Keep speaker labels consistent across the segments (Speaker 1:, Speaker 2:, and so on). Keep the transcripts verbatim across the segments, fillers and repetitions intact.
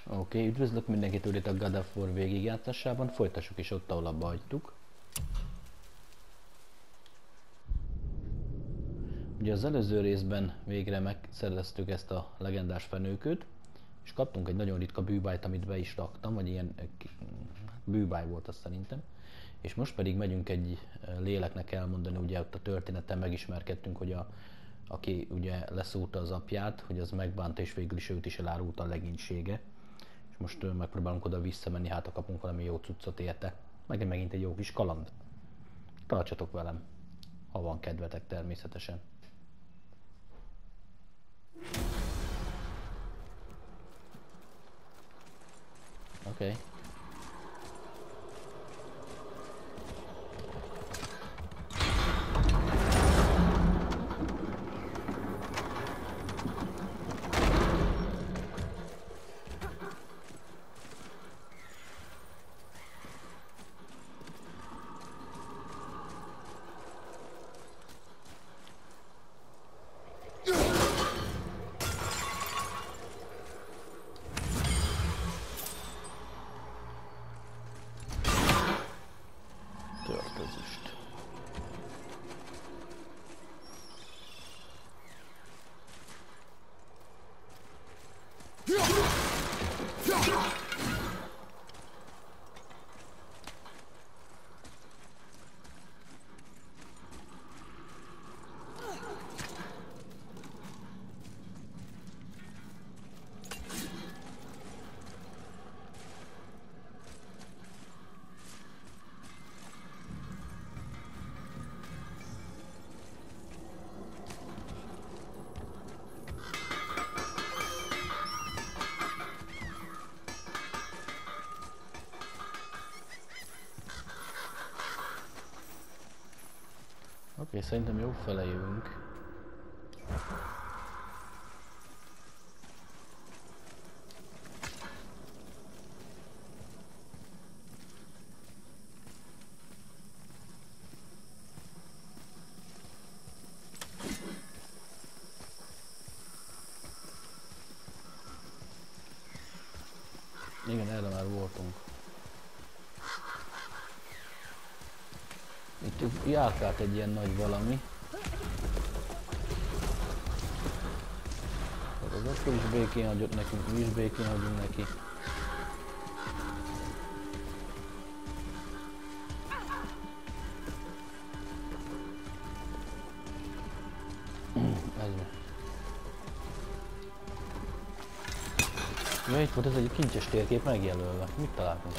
Speaker 1: Oké, okay, üdvözlök mindenkit itt a God of War végigjátszásában, folytassuk is ott, ahol abba hagytuk. Ugye az előző részben végre megszereztük ezt a legendás fenőköt, és kaptunk egy nagyon ritka bűbájt, amit be is raktam, vagy ilyen bűbáj volt azt szerintem. És most pedig megyünk egy léleknek elmondani, ugye ott a történeten megismerkedtünk, hogy a, aki ugye leszúrta az apját, hogy az megbánta, és végül is őt is elárulta a legénysége. És most megpróbálunk oda visszamenni, hát ha kapunk valami jó cuccot érte. Meg megint egy jó kis kaland. Tartsatok velem, ha van kedvetek természetesen. Oké. Okay. Oké, okay, szerintem jó fele jövünk. Igen, erre már voltunk. Itt járkált egy ilyen nagy valami. Az akkor is békén hagyott nekünk, mi is békén hagyunk neki. Ez mi? Ja, itt volt ez egy kincses térkép megjelölve. Mit találtunk?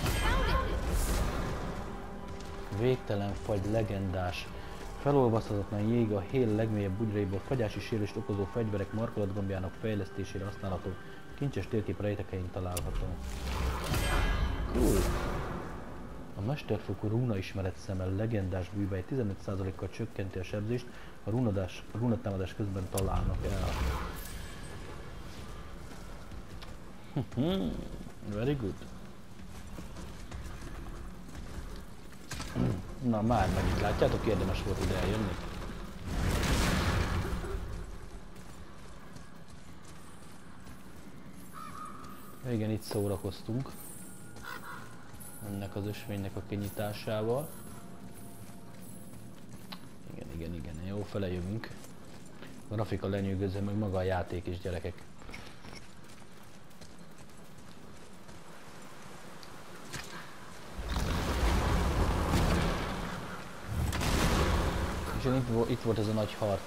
Speaker 1: Végtelen fagy, legendás, felolvaszthatatlan jég a hél legmélyebb bugyraiból, fagyási sérülést okozó fegyverek markolatgombjának fejlesztésére használható, kincses térkép rejtekein található. Cool! A mesterfokú rúna ismeret szemmel legendás bűbáj tizenöt százalékkal csökkenti a sebzést, a rúnadás, a rúnatámadás közben találnak el. Very good. Na már megint látjátok, érdemes volt ide eljönni. Igen, itt szórakoztunk. Ennek az ösvénynek a kinyitásával. Igen, igen, igen, jó fele jövünk. A grafika lenyűgöző, meg maga a játék is, gyerekek. Itt, itt volt ez a nagy harc.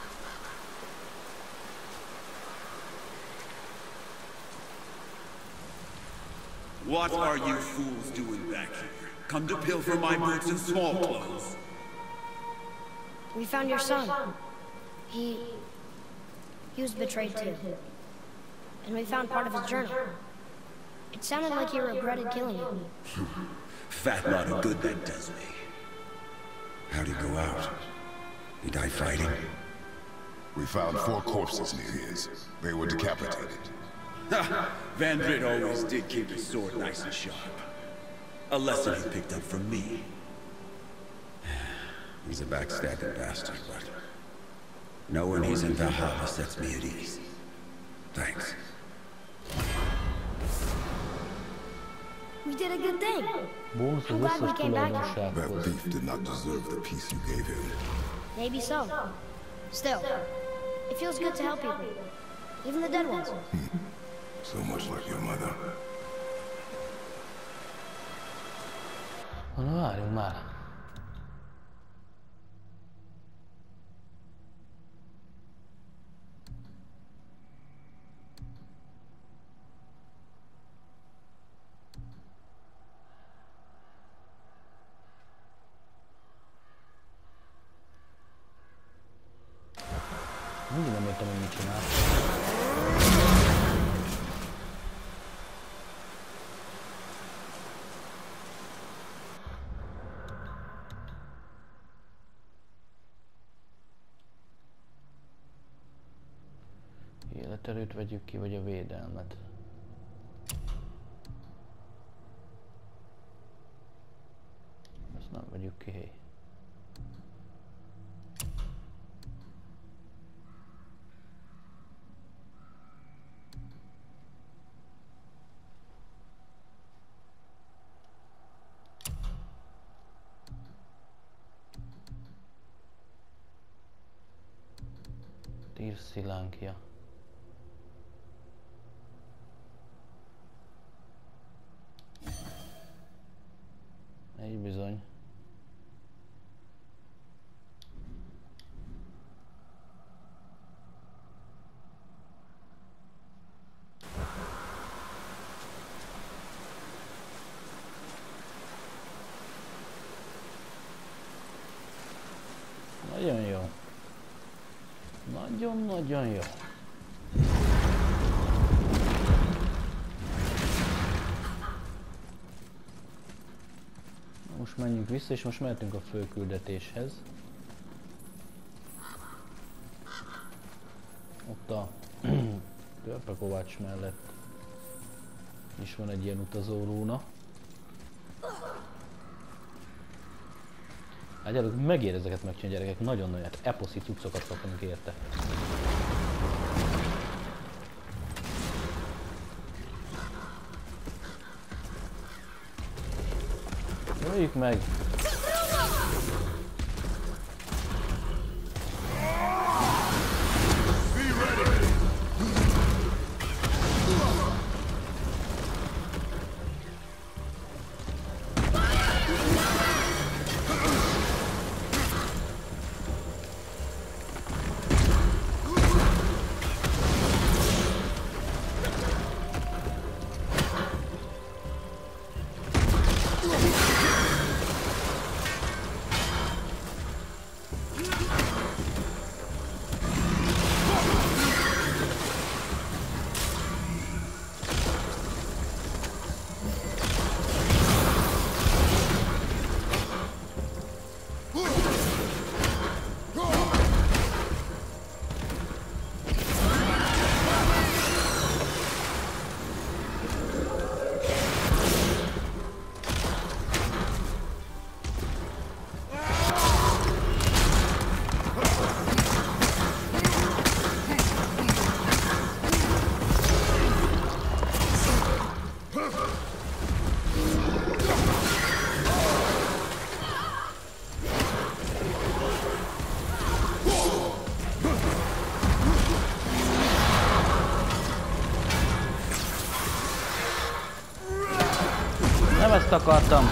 Speaker 2: What are you fools doing back here? Come to pilfer my boots and small clothes.
Speaker 3: We found your son. He... he was betrayed too. And we found part of his journal. It sounded like he regretted killing you.
Speaker 2: Fat lot of good that does me. How'd he go out? He died fighting?
Speaker 4: We found four corpses near his. They were decapitated.
Speaker 2: Ha! Vandrit always did keep his sword nice and sharp. A lesson he picked up from me. He's a backstabbing bastard, but knowing he's in Valhalla sets me at ease. Thanks.
Speaker 3: We did a good thing.
Speaker 1: Bónusz az
Speaker 3: I'm glad we
Speaker 1: összes
Speaker 3: came back.
Speaker 4: That
Speaker 1: tulajdonsághoz.
Speaker 4: thief did not deserve the peace you gave him.
Speaker 3: Maybe so. Still, it feels good to help people. Even the dead ones.
Speaker 4: So much like your mother.
Speaker 1: Na várjunk már. Mindig nem értem, hogy mit csinál. Életerőt vegyük ki, vagy a védelmet? Ezt nem vegyük ki, hé. Tírszilánkja. Egy bizony. Nagyon jó. Nagyon-nagyon jó. Most menjünk vissza, és most mehetünk a főküldetéshez. Ott a Törpekovács mellett is van egy ilyen utazó rúna. Egyelőre megér ezeket megcsinálni, gyerekek, nagyon-nagyon eposzi cuccokat kapunk érte. Öljük meg! Nem ezt akartam.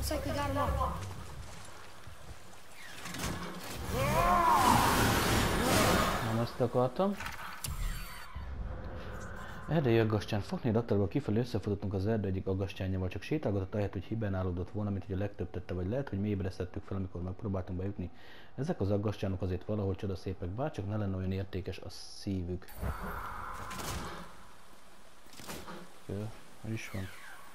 Speaker 3: Looks like we got him all.
Speaker 1: Nem ezt akartam. Erdei aggastyán. Fogni raktárból kifelé összefutottunk az erdő egyik aggastyánjával, csak sétálgatott ahelyett, hogy hibernálódott volna, mint hogy a legtöbb tette, vagy lehet, hogy mélybresztettük fel, amikor megpróbáltunk bejutni. Ezek az aggastyánok azért valahol csodaszépek, bárcsak ne lenne olyan értékes a szívük. Jó, hogy is van?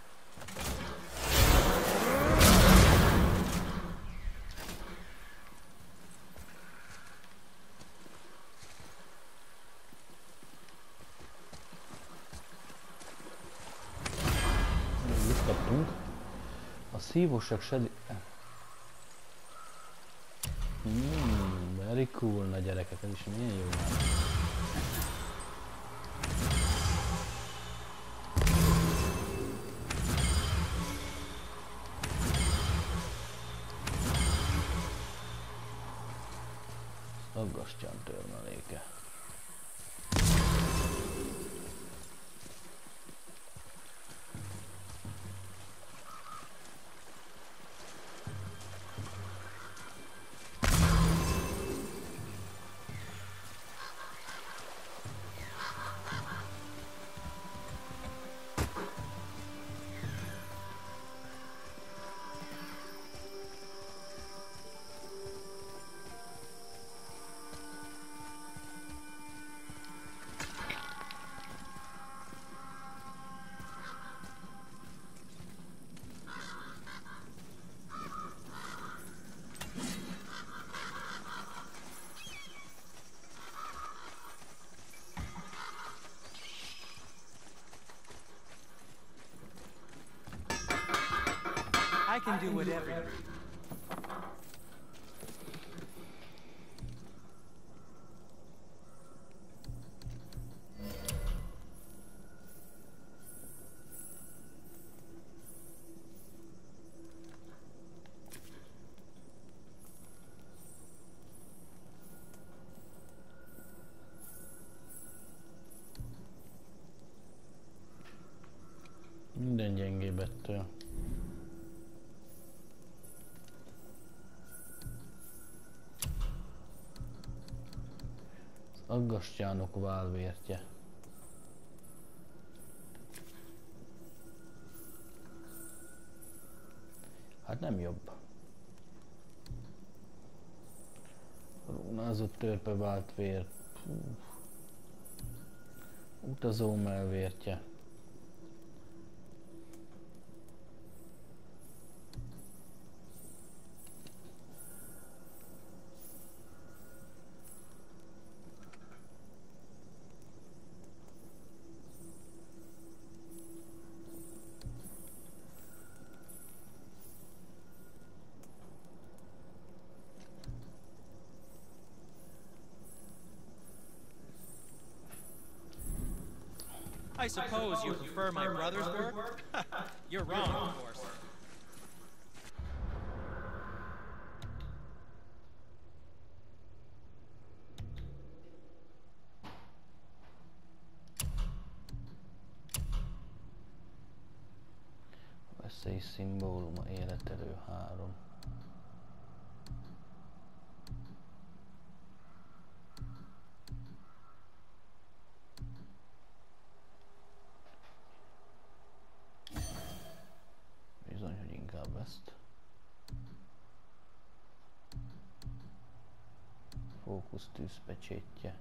Speaker 1: A szívósak sedi... Hmm, very cool, na gyerekek, ez is milyen jó már. Aggastyán törmeléke.
Speaker 5: I can do whatever.
Speaker 1: Minden gyengébb ettől. Aggastyánok válvértje. Hát nem jobb. Rónázott törpe vált vér. Utazó melvértje.
Speaker 5: I suppose you prefer my brother's work? You're wrong, of course.
Speaker 1: Veszély szimbóluma, életerő három. Bizony, hogy inkább ezt. Fókusz tűzpecsétje.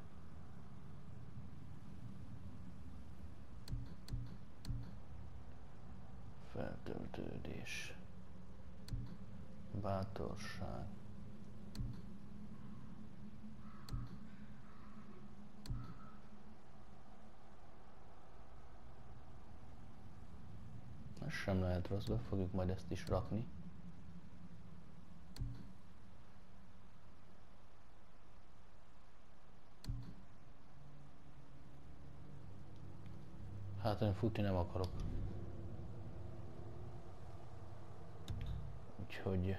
Speaker 1: Feltöltődés. Bátorság. Ez sem lehet rossz, be fogjuk majd ezt is rakni. Hát én futni nem akarok. Úgyhogy...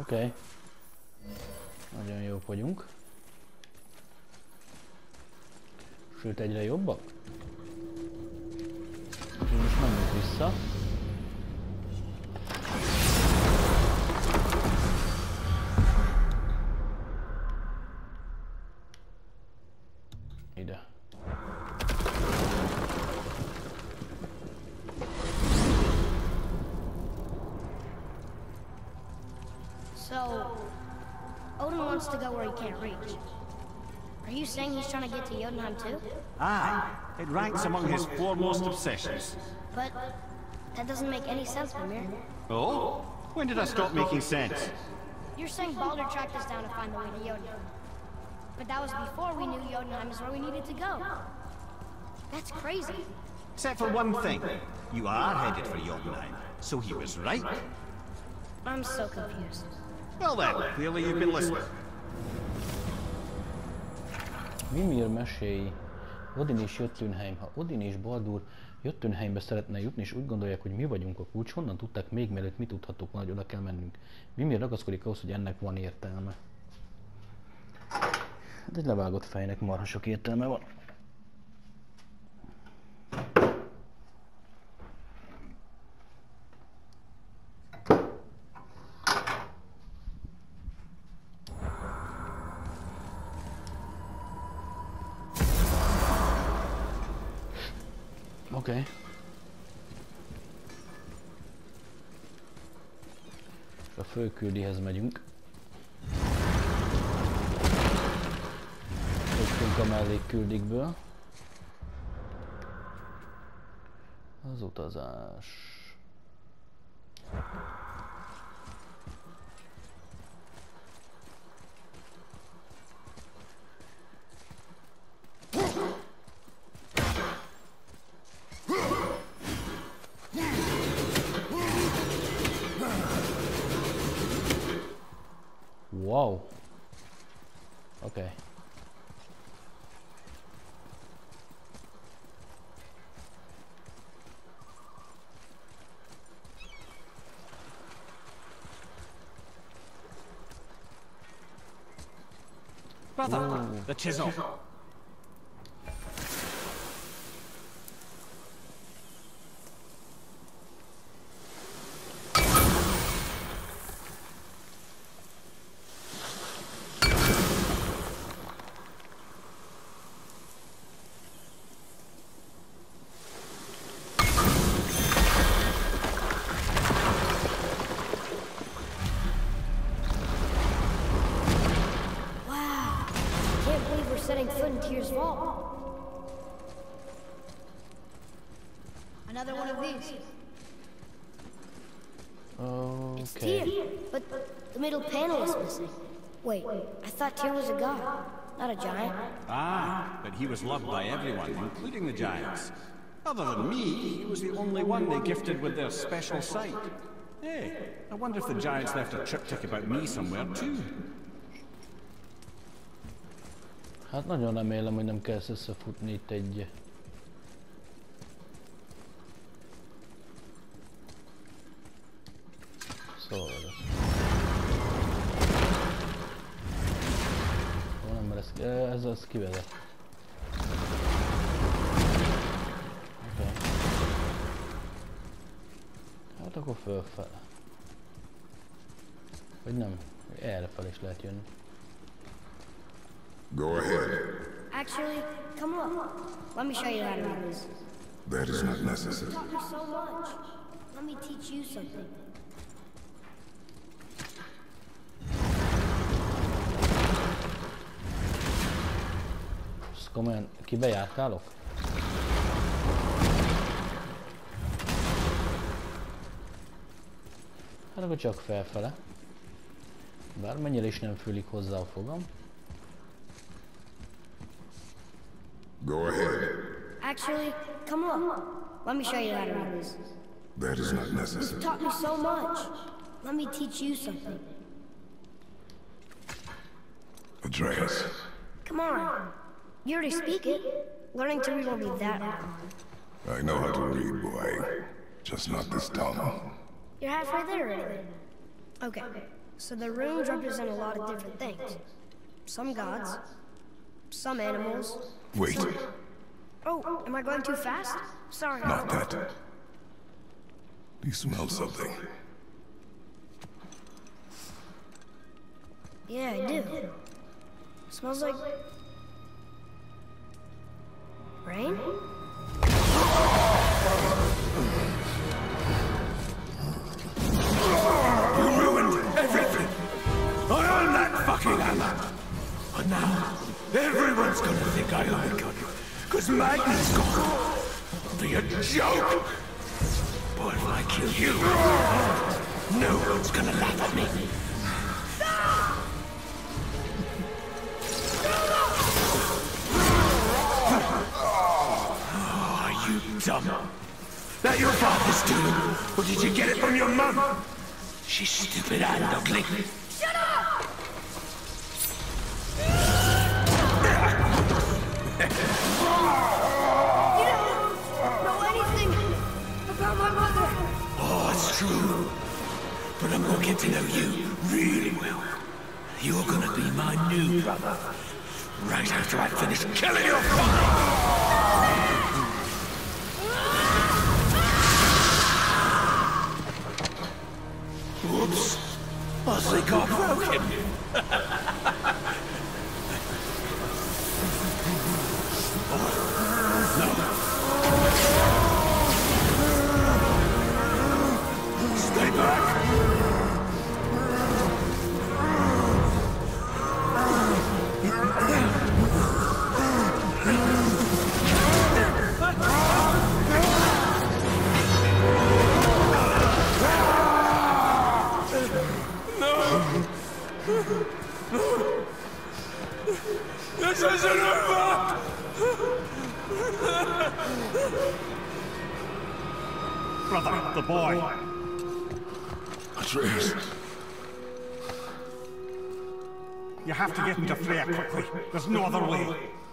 Speaker 1: Okay. Nagyon jók vagyunk. Sőt, egyre jobbak. Úgyhogy most menjünk vissza. Ide.
Speaker 3: So, Odin wants to go where he can't reach. Are you saying he's trying to get to Jotunheim too?
Speaker 6: Aye, it ranks among his foremost obsessions.
Speaker 3: But that doesn't make any sense, Mimir.
Speaker 6: Oh? When did I stop making sense?
Speaker 3: You're saying Baldur tracked us down to find the way to Jotunheim. But that was before we knew Jotunheim is where we needed to go. That's crazy.
Speaker 6: Except for one thing. You are headed for Jotunheim, so he was right.
Speaker 3: I'm so confused.
Speaker 6: Well then, clearly you've been listening.
Speaker 1: Mimir meséi. Odin és Jöttunheim. Ha Odin és Baldur Jöttunheimbe szeretne jutni, és úgy gondolják, hogy mi vagyunk a kulcs, honnan tudták még mielőtt mi tudhatók volna, hogy oda kell mennünk. Mimir ragaszkodik ahhoz, hogy ennek van értelme. Hát egy levágott fejnek marha sok értelme van. Oké. Okay. A főküldihez megyünk. Jöttünk a mellékküldikből. Az utazás. Wow. Okay.
Speaker 6: Brother, Ooh. The chisel.
Speaker 3: Setting foot in Tyr's vault. Another one of these.
Speaker 1: Okay.
Speaker 3: It's Tyr, but the middle panel is missing. Wait, I thought Tyr was a god, not a giant.
Speaker 6: Ah, but he was loved by everyone, including the giants. Other than me, he was the only one they gifted with their special sight. Hey, I wonder if the giants left a triptych about me somewhere too.
Speaker 1: Hát nagyon remélem, hogy nem kell összefutni itt egy... Szóval ez... Ó, nem, mert ez, ez, ez kivezet. Okay. Hát akkor fölfele. Vagy nem, errefele is lehet jönni.
Speaker 4: Go ahead.
Speaker 3: Actually, come on. Let me show you how to do this.
Speaker 4: That is not necessary.
Speaker 3: You taught me so much. Let me teach you something.
Speaker 1: Ezt komolyan kibe járkálok? Hát akkor csak felfele. Bármennyire is nem fűlik hozzá a fogam.
Speaker 4: Go ahead.
Speaker 3: Actually, come on. Let me show you how to do this.
Speaker 4: That is not necessary.
Speaker 3: You taught me so much. Let me teach you something.
Speaker 4: Atreus.
Speaker 3: Come on. You already speak it. Learning to read won't be that hard.
Speaker 4: I know how to read, boy. Just not this tongue.
Speaker 3: You're halfway there already. Okay. So the runes represent a lot of different things. Some gods, some animals.
Speaker 4: Wait,
Speaker 3: Oh, am I going too fast? Sorry.
Speaker 4: not that. Do you smell something?
Speaker 3: Yeah, I do. Smells like... rain?
Speaker 2: You ruined everything! I own that fucking hammer! And now, everyone's gonna think I own it, because Magnus gone. It'll be a joke! But if I kill you, no one's gonna laugh at me. Oh, are you dumb? That your father's doing? Or did you get it from your mum? She's stupid and ugly.
Speaker 3: Shut up! You don't know anything about my mother.
Speaker 2: Oh, it's true. But I'm gonna get to know you really well. You're gonna be my new brother. Right after I finish killing your father! Whoops. I think I broke him. No. Stay back. This isn't over!
Speaker 6: Brother, the boy.
Speaker 4: Atreus.
Speaker 6: You have to get into Freya quickly. There's no other way.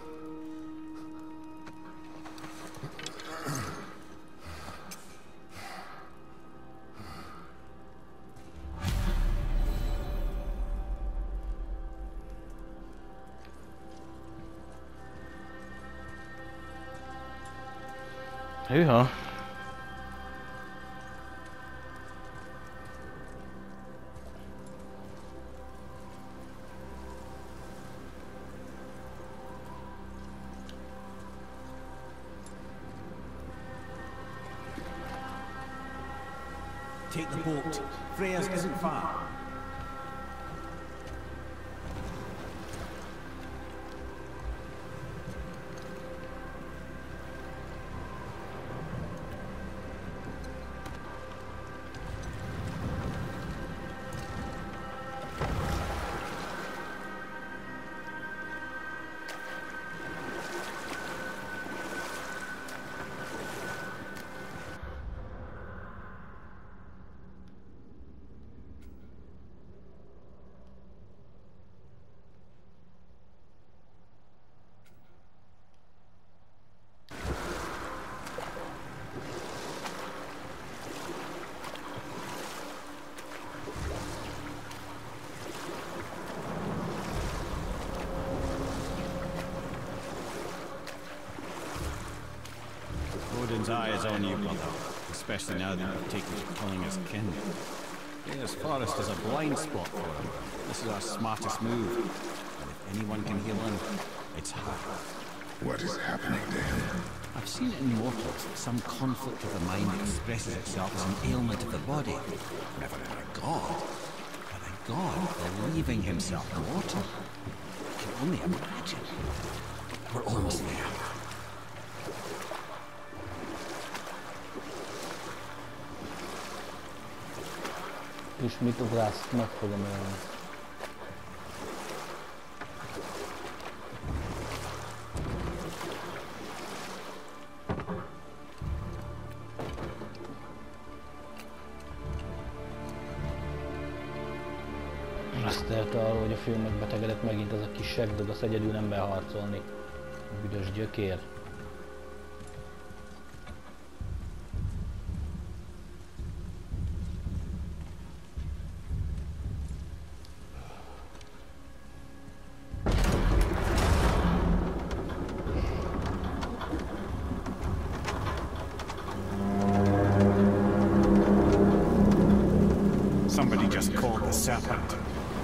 Speaker 1: Hűha.
Speaker 6: Take the boat. Freya's isn't far. Odin's eye is on you, brother. Especially now that you've taken to killing his kin. Freya's forest is a blind spot for him. This is our smartest move. And if anyone can heal him, it's her.
Speaker 4: What is happening to him?
Speaker 7: I've seen it in mortals that some conflict of the mind expresses itself as an ailment of the body. Never in a god. But a god believing himself mortal. I can only imagine. We're almost there.
Speaker 1: És mit ugrálsz? Meg fogom ölni. Azt telte arról, hogy a film megbetegedett megint ez a kis segdög, az egyedül nem beharcolni. Büdös gyökér.
Speaker 6: serpent.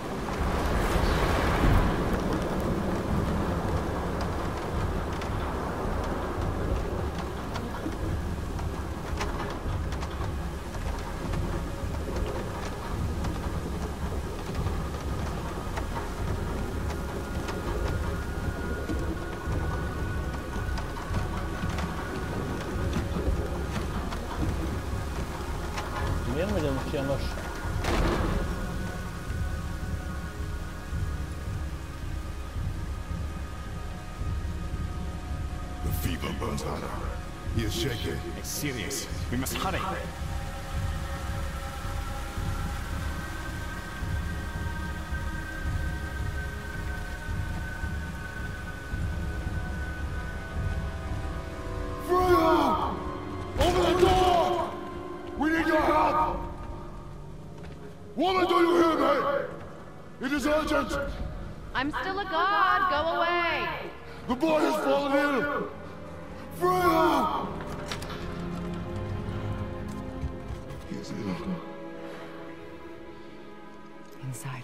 Speaker 1: Miért megy most ilyen lassan?
Speaker 4: The fever burns hotter. He is shaking.
Speaker 6: It's serious. We must hurry.
Speaker 4: Freya! Open the door! We need your help! Woman, do you hear me? It is urgent!
Speaker 8: I'm still a god. Go away.
Speaker 4: The boy has fallen ill! Freya! He is ill.
Speaker 8: Inside.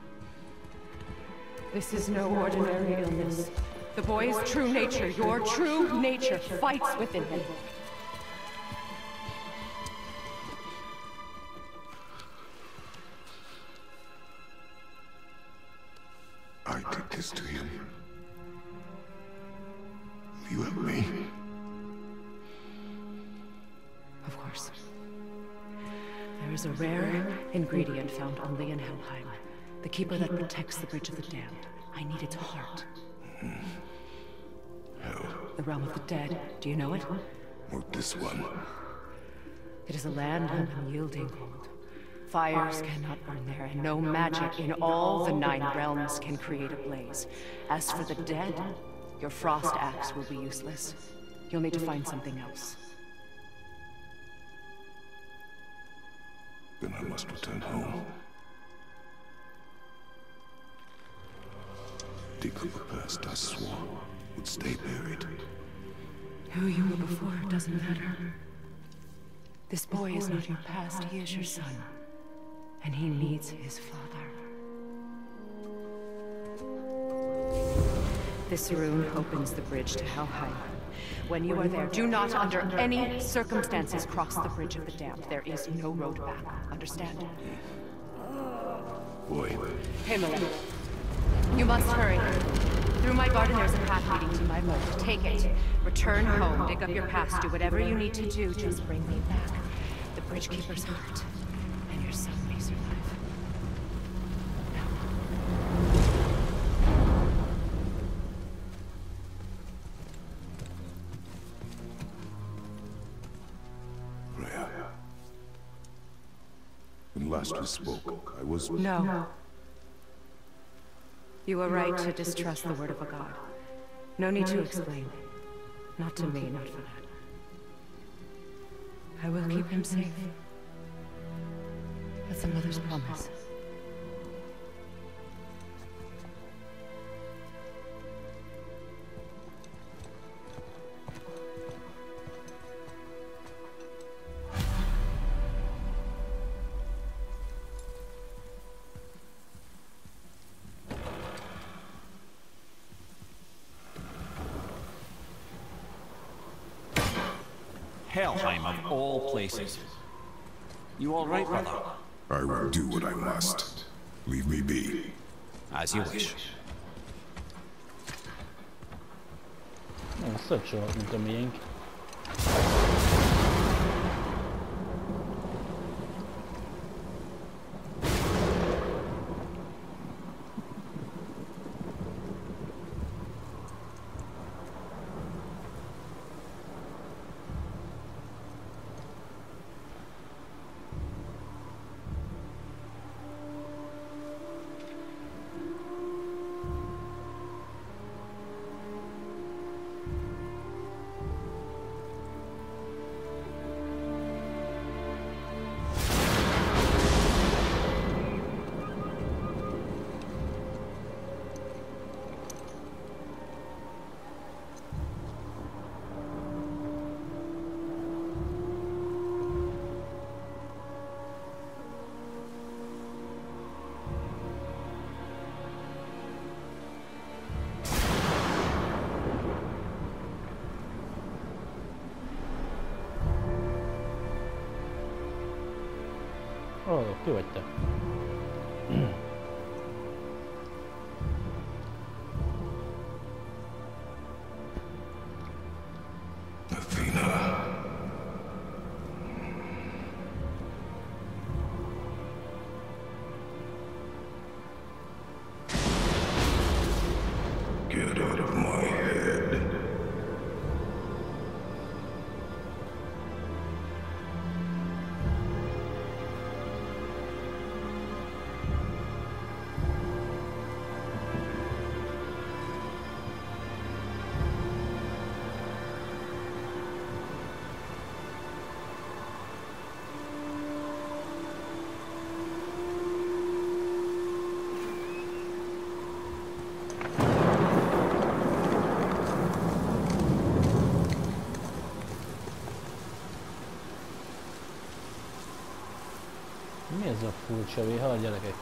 Speaker 8: This is no ordinary illness. The boy's true nature, your true nature, fights within him.
Speaker 4: I did this to him. Will you help me?
Speaker 8: Of course. There is a rare ingredient found only in Helheim. The keeper that protects the Bridge of the Damned. I need its heart.
Speaker 4: Hell.
Speaker 8: The realm of the dead. Do you know it?
Speaker 4: Or this one.
Speaker 8: It is a land of unyielding cold. Fires cannot burn there, and no magic in all the nine realms can create a blaze. As for the dead, your frost axe will be useless. You'll need to find something else.
Speaker 4: Then I must return home. Dig up a past I swore would stay buried.
Speaker 8: Who you were before doesn't matter. This boy is not your past, he is your son. And he needs his father. This rune opens the bridge to Helheim. When you are there, do not under any circumstances cross the Bridge of the Damned. There is no road back. Understand?
Speaker 4: Boy.
Speaker 8: Himmelin. You must hurry. Through my garden there's a path leading to my moat. Take it. Return home. Dig up your past. Do whatever you need to do. Just bring me back the Bridgekeeper's heart. And your son may survive.
Speaker 4: Freya. When last we spoke, I was...
Speaker 8: No. You were right to distrust the word of a god. No need to explain. Not to me, not for that. I will keep him safe. That's a mother's promise.
Speaker 6: Helheim of all places. You all right, brother?
Speaker 4: I will do what I must. Leave me be.
Speaker 6: As you wish.
Speaker 1: Összecsol, mint a miénk. Ó, oh, ki vagy te?
Speaker 4: Athena. Get out of my head.
Speaker 1: Mi ez a furcsa véha, gyerekek?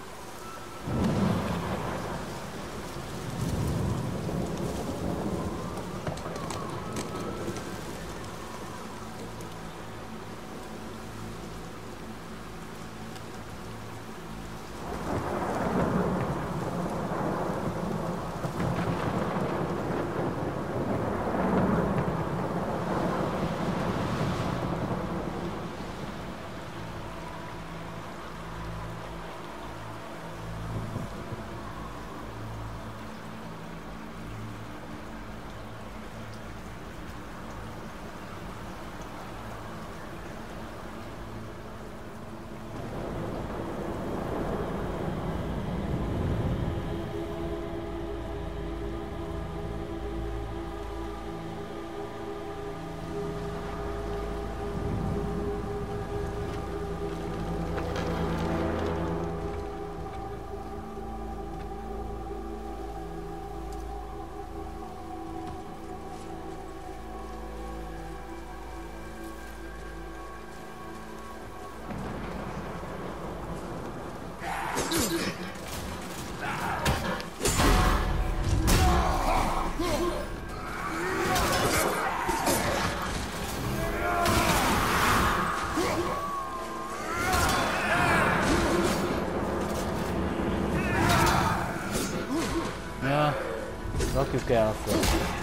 Speaker 1: Ja, rakjuk el akkor.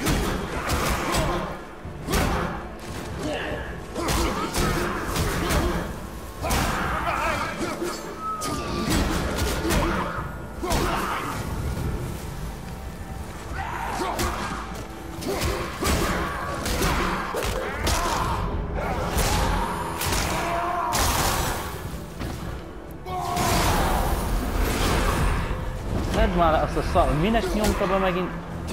Speaker 1: Szedd már azt a szar... Minek nyomta be megint?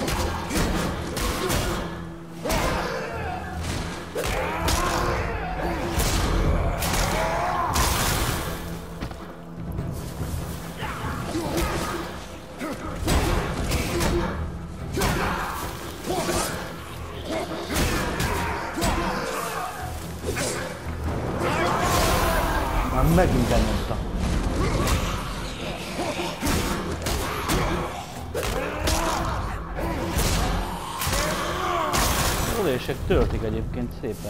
Speaker 1: Már megint benyomta. Ölések töltik egyébként szépen.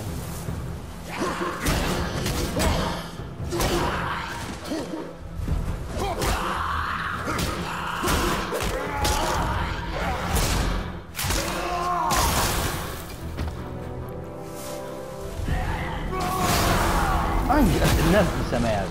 Speaker 1: Annyi, ezt nem hiszem el.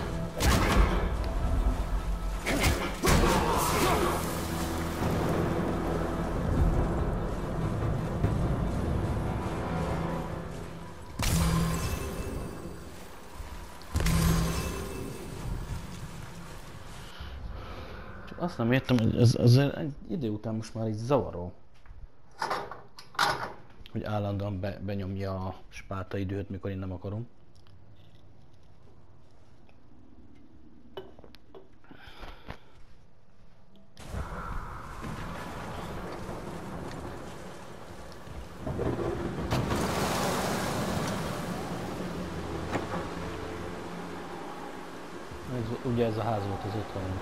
Speaker 1: Azt nem értem, hogy ez, ez egy idő után most már így zavaró. Hogy állandóan be, benyomja a spárta időt, mikor én nem akarom. Ez, ugye ez a ház volt az otthon.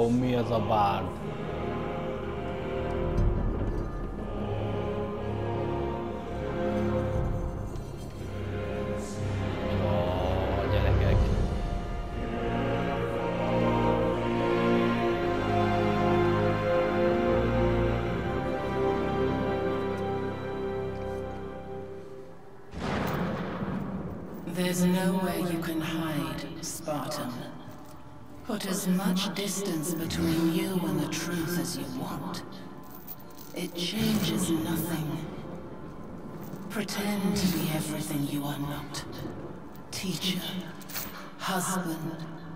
Speaker 1: Jó, mi az a bárd? Ó, gyerekek.
Speaker 9: There's nowhere you can hide, Spartan. Put as much distance between you and the truth as you want. It changes nothing. Pretend to be everything you are not. Teacher, husband,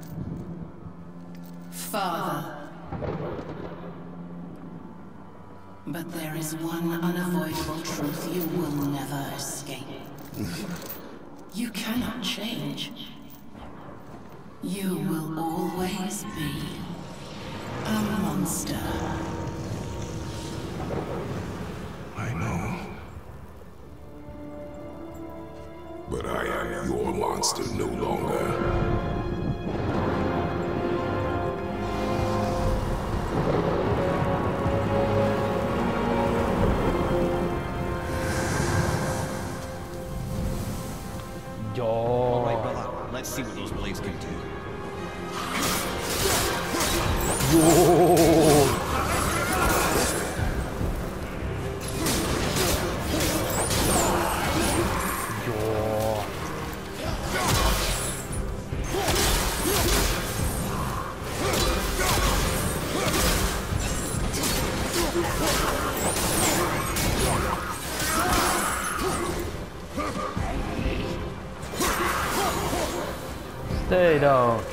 Speaker 9: father. But there is one unavoidable truth you will never escape. You cannot change. You will always be a monster.
Speaker 4: I know. But I am your monster no longer.
Speaker 6: All right, brother. Let's see what those blades can do.
Speaker 1: Stay down.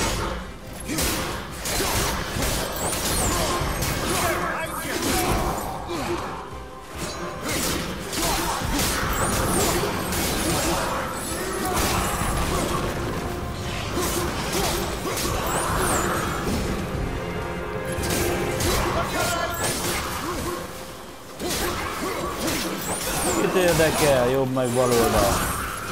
Speaker 1: Kit érdekel, jobb meg bal oldal.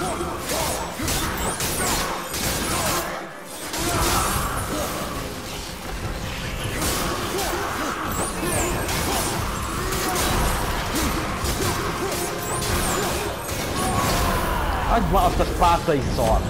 Speaker 1: Adj már azt a spártai szart!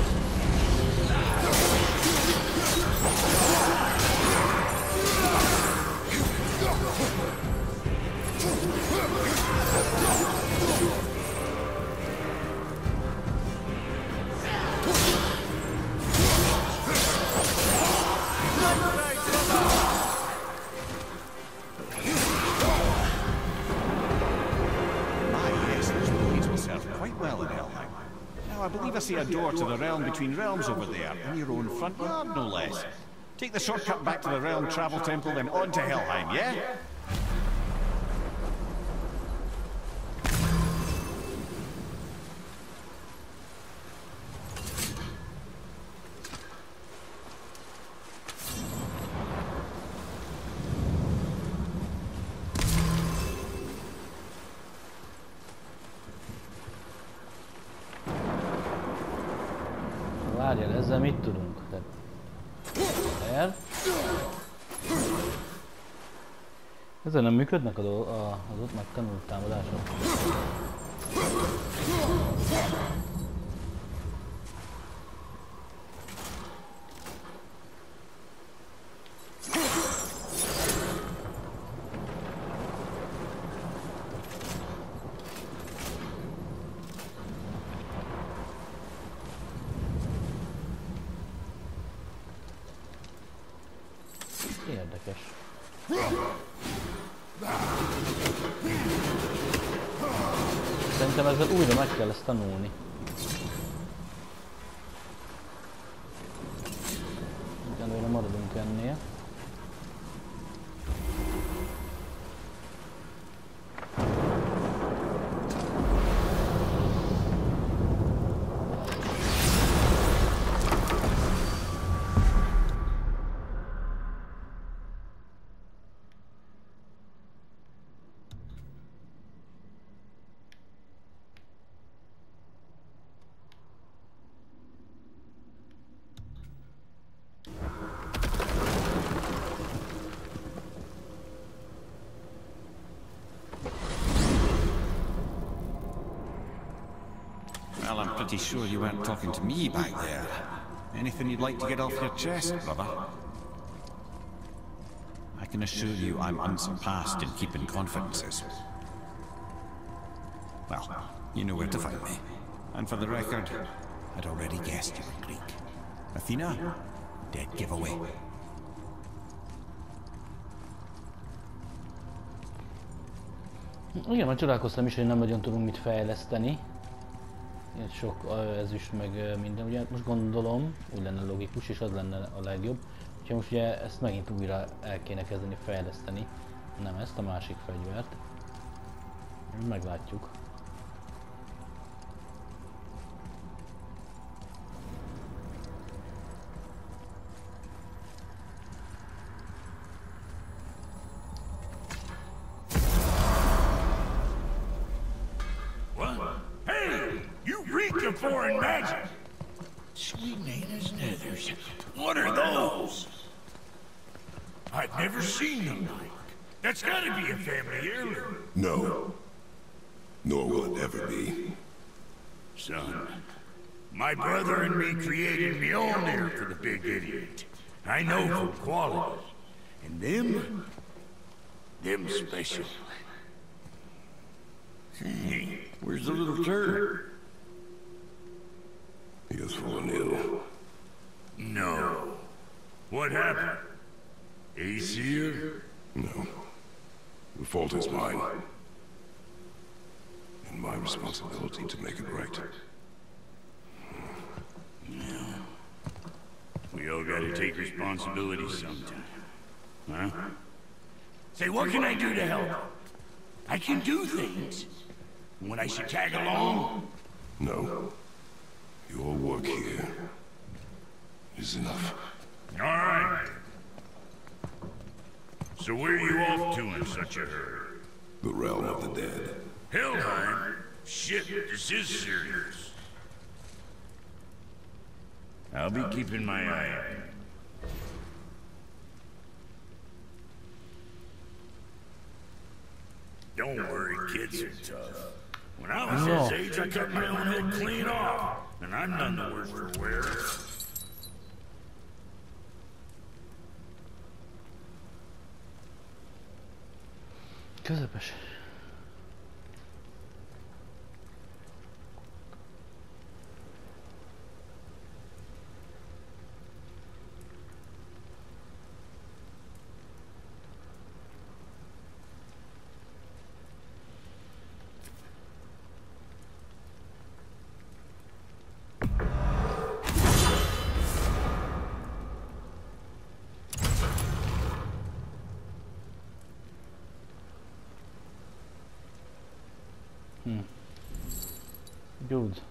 Speaker 6: I believe I see a door to the realm between realms over there, in your own front yard, no less. Take the shortcut back to the realm travel temple, then on to Helheim, yeah?
Speaker 1: Várjál, ezzel mit tudunk? El. Ezzel nem működnek a do a, az ott megtanult támadások. Érdekes. Szerintem ezzel újra meg kell ezt tanulni. Ugyanúgyra maradunk ennél.
Speaker 7: pretty sure you weren't talking to me back there. Anything you'd like to get off your chest, brother? I can assure you I'm unsurpassed in keeping confidences. Well, you know where to find me. And for the record, I'd already guessed you were Greek. Athena? Dead giveaway.
Speaker 1: Igen, majd csodálkoztam is, hogy nem nagyon tudunk mit fejleszteni. Ilyen sok ezüst meg minden, ugye most gondolom, úgy lenne logikus és az lenne a legjobb. Úgyhogy most ugye ezt megint újra el kéne kezdeni fejleszteni. Nem ezt, a másik fegyvert. Meglátjuk.
Speaker 2: Foreign magic. Sweet Nana's nethers. What are those? I've never seen them like. That's gotta be a family heirloom.
Speaker 4: No. Nor will it ever be.
Speaker 2: Son, my brother and me created Mjolnir for the big idiot. I know from quality. And them, them special. Hey, where's the little turd?
Speaker 4: He has fallen ill.
Speaker 2: No. What happened? Aesir?
Speaker 4: No. The fault is mine. And my responsibility to make it right.
Speaker 2: Yeah. We all gotta take responsibility sometime. Huh? Say, what can I do to help? I can do things. When I should tag along?
Speaker 4: No. Your work here is enough.
Speaker 2: All right. So where are you off to in such a hurry?
Speaker 4: The realm of the dead.
Speaker 2: Helheim? Shit, this is serious. I'll be keeping my eye on you. Don't worry, kids are tough. When I was
Speaker 1: No.
Speaker 2: his age, I cut my own head clean off. And I'm none the worse for wear.
Speaker 1: Közepes. Hmm. Good.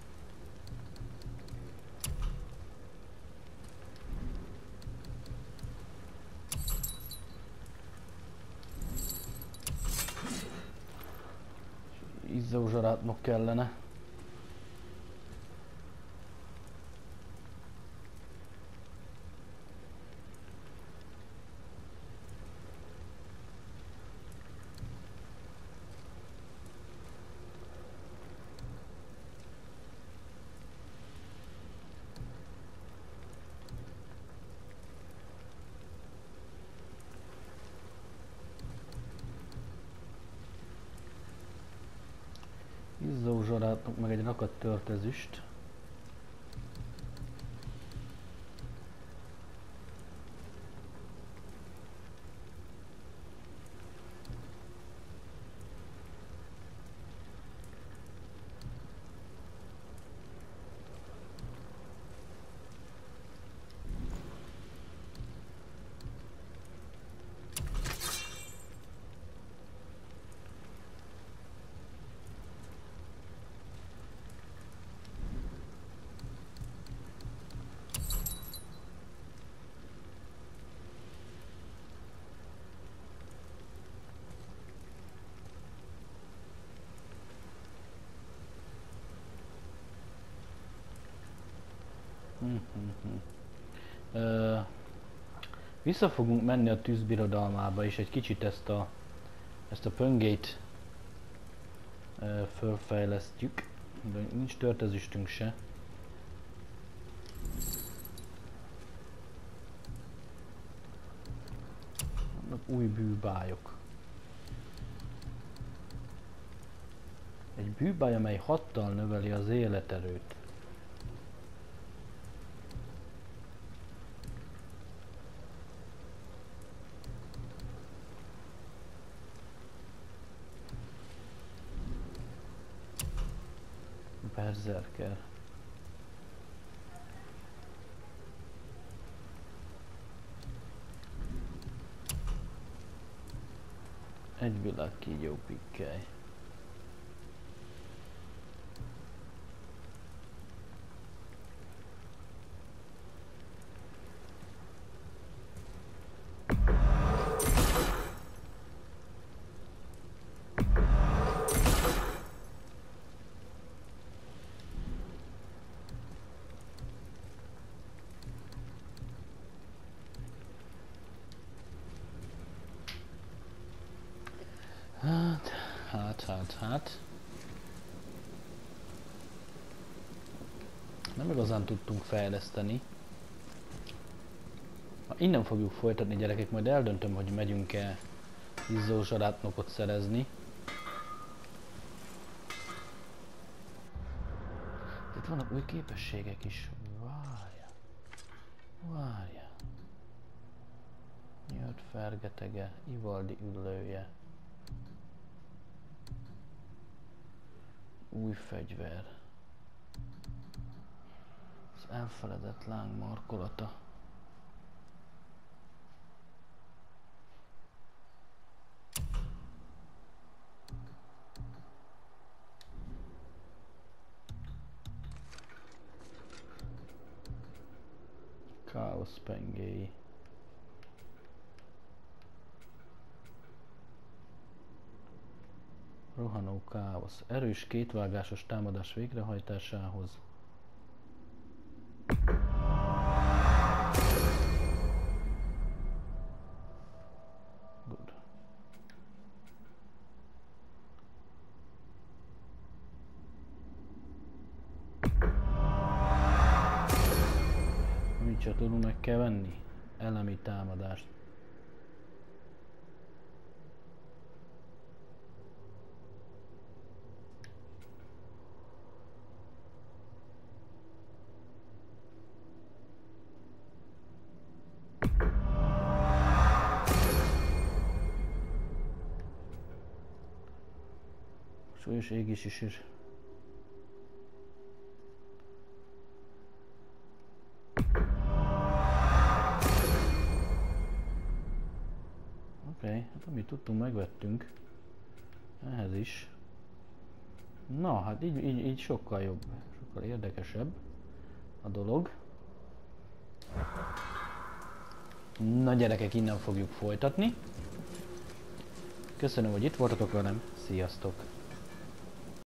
Speaker 1: Izzózsarátnak kellene. Izzózsarátnak meg egy rakat tört ezüst. Ö, vissza fogunk menni a tűzbirodalmába és egy kicsit ezt a ezt a pöngét ö, fölfejlesztjük. De nincs törtezüstünk se. Vannak új bűbályok. Egy bűbály, amely hattal növeli az életerőt. Berserker. Egy világkígyó pikkely. Hát, hát, hát, hát. Nem igazán tudtunk fejleszteni. Ha innen fogjuk folytatni, gyerekek, majd eldöntöm, hogy megyünk-e izzózsarátnokot szerezni. Itt vannak új képességek is. Várja. Várja. Nyílt fergetege, Ivaldi üllője. Új fegyver. Az elfeledett láng markolata. Káosz pengéi. Rohanó káosz. Erős kétvágásos támadás végrehajtásához. Good. Mit csatolunk, meg kell venni? Elemi támadást. Súlyos égési sír. Oké, okay, hát amit tudtunk, megvettünk. Ehhez is. Na, hát így, így, így sokkal jobb, sokkal érdekesebb a dolog. Na gyerekek, innen fogjuk folytatni. Köszönöm, hogy itt voltatok velem. Sziasztok!